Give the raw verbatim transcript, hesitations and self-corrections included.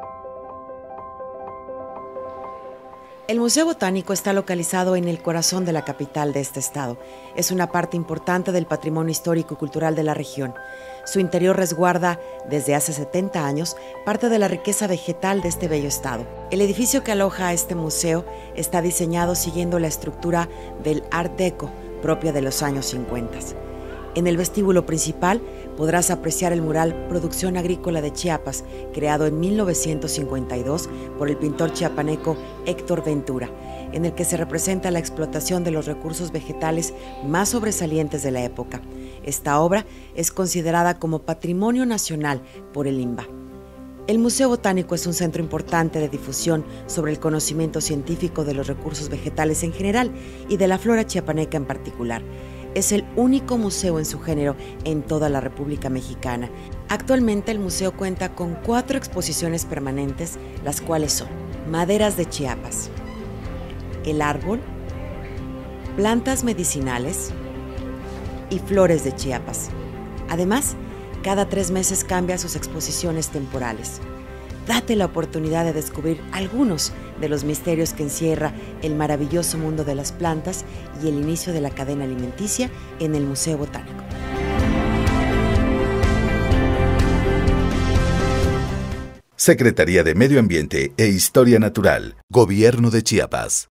El Museo Botánico está localizado en el corazón de la capital de este estado. Es una parte importante del patrimonio histórico y cultural de la región. Su interior resguarda, desde hace setenta años, parte de la riqueza vegetal de este bello estado. El edificio que aloja a este museo está diseñado siguiendo la estructura del Art Deco, propia de los años cincuenta. En el vestíbulo principal podrás apreciar el mural Producción Agrícola de Chiapas, creado en mil novecientos cincuenta y dos por el pintor chiapaneco Héctor Ventura, en el que se representa la explotación de los recursos vegetales más sobresalientes de la época. Esta obra es considerada como Patrimonio Nacional por el I N B A. El Museo Botánico es un centro importante de difusión sobre el conocimiento científico de los recursos vegetales en general y de la flora chiapaneca en particular. Es el único museo en su género en toda la República Mexicana. Actualmente el museo cuenta con cuatro exposiciones permanentes, las cuales son Maderas de Chiapas, El Árbol, Plantas Medicinales y Flores de Chiapas. Además, cada tres meses cambia sus exposiciones temporales. Date la oportunidad de descubrir algunos de los misterios que encierra el maravilloso mundo de las plantas y el inicio de la cadena alimenticia en el Museo Botánico. Secretaría de Medio Ambiente e Historia Natural, Gobierno de Chiapas.